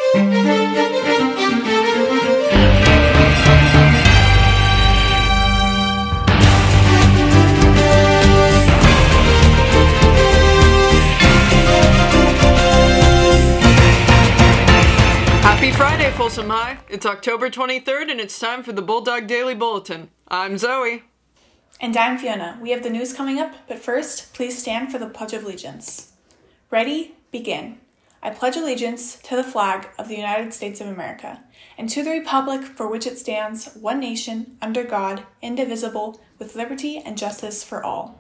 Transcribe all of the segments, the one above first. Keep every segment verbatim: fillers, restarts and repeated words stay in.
Happy Friday, Folsom High! It's October twenty-third and it's time for the Bulldog Daily Bulletin. I'm Zoe. And I'm Fiona. We have the news coming up, but first, please stand for the Pledge of Allegiance. Ready? Begin. I pledge allegiance to the flag of the United States of America, and to the republic for which it stands, one nation, under God, indivisible, with liberty and justice for all.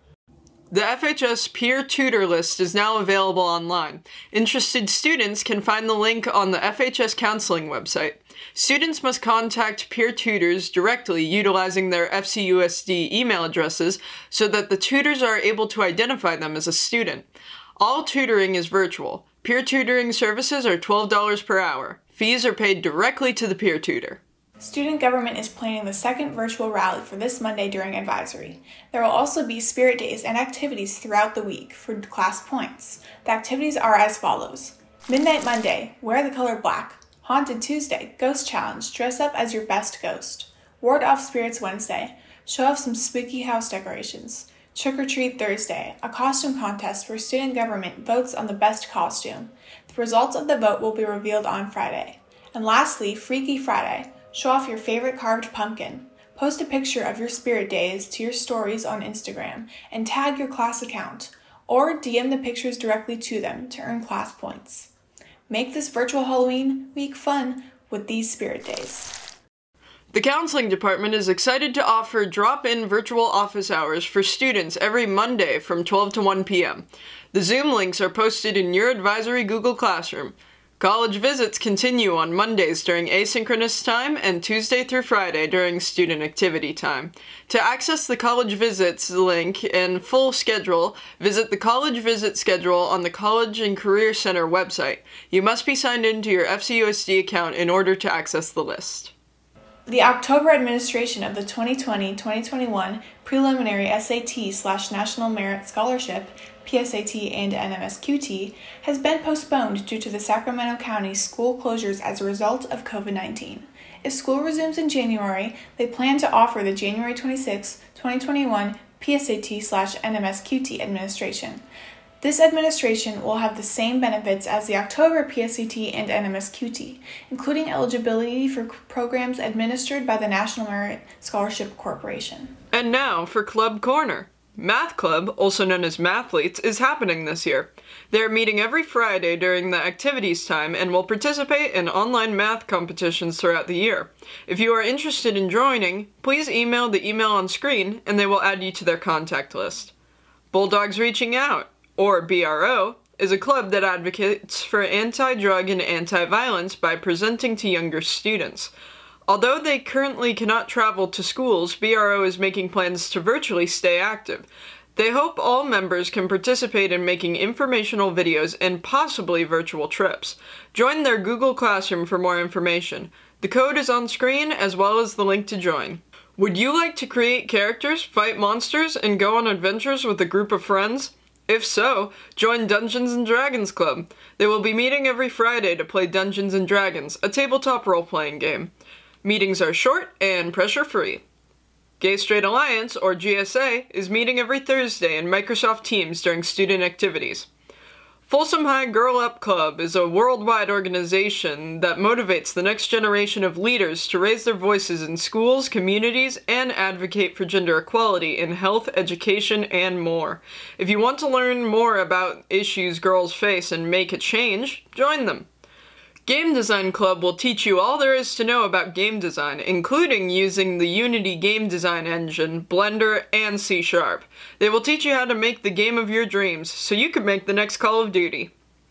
The F H S Peer Tutor List is now available online. Interested students can find the link on the F H S Counseling website. Students must contact peer tutors directly utilizing their F C U S D email addresses so that the tutors are able to identify them as a student. All tutoring is virtual. Peer tutoring services are twelve dollars per hour. Fees are paid directly to the peer tutor. Student government is planning the second virtual rally for this Monday during advisory. There will also be spirit days and activities throughout the week for class points. The activities are as follows. Midnight Monday, wear the color black. Haunted Tuesday, ghost challenge, dress up as your best ghost. Ward off spirits Wednesday, show off some spooky house decorations. Trick or treat Thursday, a costume contest where student government votes on the best costume. The results of the vote will be revealed on Friday. And lastly, Freaky Friday. Show off your favorite carved pumpkin. Post a picture of your spirit days to your stories on Instagram and tag your class account, or D M the pictures directly to them to earn class points. Make this virtual Halloween week fun with these spirit days. The Counseling Department is excited to offer drop-in virtual office hours for students every Monday from twelve to one p m The Zoom links are posted in your advisory Google Classroom. College visits continue on Mondays during asynchronous time and Tuesday through Friday during student activity time. To access the College Visits link and full schedule, visit the College Visit schedule on the College and Career Center website. You must be signed into your F C U S D account in order to access the list. The October administration of the twenty twenty twenty twenty-one Preliminary S A T slash National Merit Scholarship, P S A T and N M S Q T, has been postponed due to the Sacramento County school closures as a result of COVID nineteen. If school resumes in January, they plan to offer the January twenty-sixth, twenty twenty-one P S A T slash N M S Q T administration. This administration will have the same benefits as the October P S A T and N M S Q T, including eligibility for programs administered by the National Merit Scholarship Corporation. And now for Club Corner. Math Club, also known as Mathletes, is happening this year. They are meeting every Friday during the activities time and will participate in online math competitions throughout the year. If you are interested in joining, please email the email on screen and they will add you to their contact list. Bulldogs Reaching Out, or B R O, is a club that advocates for anti-drug and anti-violence by presenting to younger students. Although they currently cannot travel to schools, B R O is making plans to virtually stay active. They hope all members can participate in making informational videos and possibly virtual trips. Join their Google Classroom for more information. The code is on screen as well as the link to join. Would you like to create characters, fight monsters, and go on adventures with a group of friends? If so, join Dungeons and Dragons Club. They will be meeting every Friday to play Dungeons and Dragons, a tabletop role-playing game. Meetings are short and pressure-free. Gay Straight Alliance, or G S A, is meeting every Thursday in Microsoft Teams during student activities. Folsom High Girl Up Club is a worldwide organization that motivates the next generation of leaders to raise their voices in schools, communities, and advocate for gender equality in health, education, and more. If you want to learn more about issues girls face and make a change, join them. Game Design Club will teach you all there is to know about game design, including using the Unity game design engine, Blender, and C Sharp. They will teach you how to make the game of your dreams, so you could make the next Call of Duty.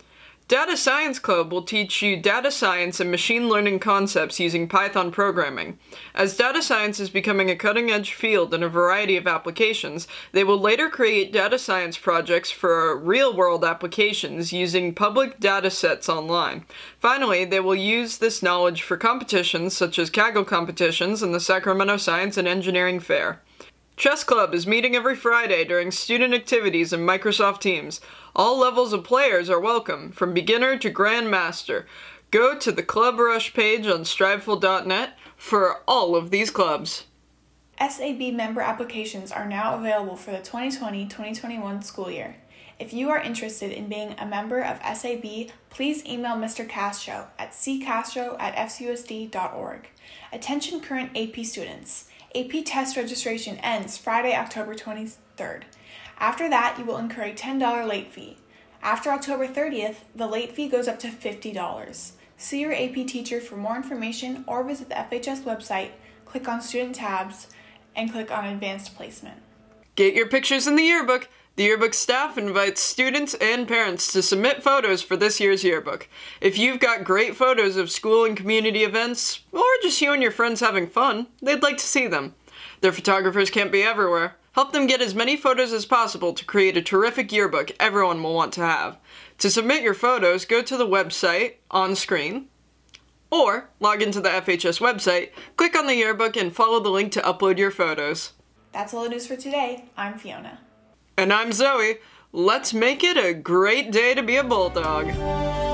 Data Science Club will teach you data science and machine learning concepts using Python programming. As data science is becoming a cutting-edge field in a variety of applications, they will later create data science projects for real-world applications using public data sets online. Finally, they will use this knowledge for competitions such as Kaggle competitions and the Sacramento Science and Engineering Fair. Chess Club is meeting every Friday during student activities in Microsoft Teams. All levels of players are welcome, from beginner to grandmaster. Go to the Club Rush page on striveful dot net for all of these clubs. S A B member applications are now available for the twenty twenty twenty twenty-one school year. If you are interested in being a member of S A B, please email Mister Castro at c castro at f c u s d dot org. Attention current A P students. A P test registration ends Friday, October twenty-third. After that, you will incur a ten dollars late fee. After October thirtieth, the late fee goes up to fifty dollars. See your A P teacher for more information or visit the F H S website, click on Student tabs, and click on Advanced Placement. Get your pictures in the yearbook. The yearbook staff invites students and parents to submit photos for this year's yearbook. If you've got great photos of school and community events, or just you and your friends having fun, they'd like to see them. Their photographers can't be everywhere. Help them get as many photos as possible to create a terrific yearbook everyone will want to have. To submit your photos, go to the website on screen, or log into the F H S website, click on the yearbook, and follow the link to upload your photos. That's all the news for today. I'm Fiona. And I'm Zoe. Let's make it a great day to be a Bulldog.